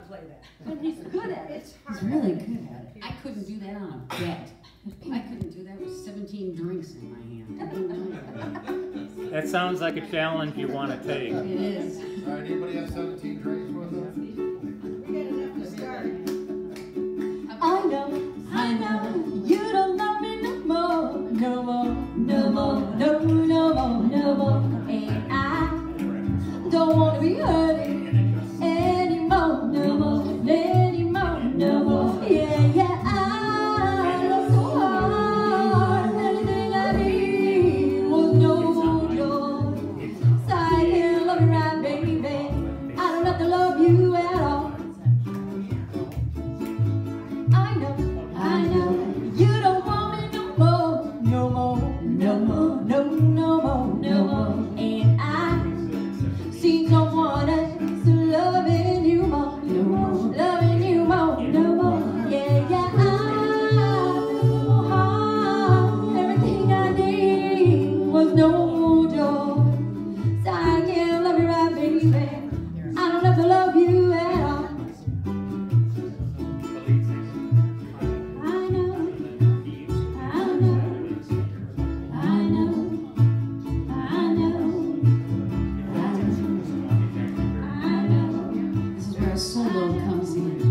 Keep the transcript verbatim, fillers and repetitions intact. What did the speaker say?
play that. But he's good at it. It's hard. He's really good at it. I couldn't do that on a bet. I couldn't do that with seventeen drinks in my hand. I didn't know that. That sounds like a challenge you want to take. It is. All right, anybody have seventeen drinks with them? We got enough to start. I know, I know, you don't love me no more, no more, no more, no, no more, no more. And I don't want to be hurting anymore, no more, anymore, no more. Yeah, yeah, I love so hard, anything I need was no joy. So I can't love you right, baby, I don't have to love you at all. I know, I know, you don't want me no more, no more, no more, no, no more, no more. And I see no one else loving you more, no more, loving you more, no more. Yeah, yeah, I feel so hard, everything I need was no joy. So I can't love you right, baby, I don't have to love you at all. Solo comes in.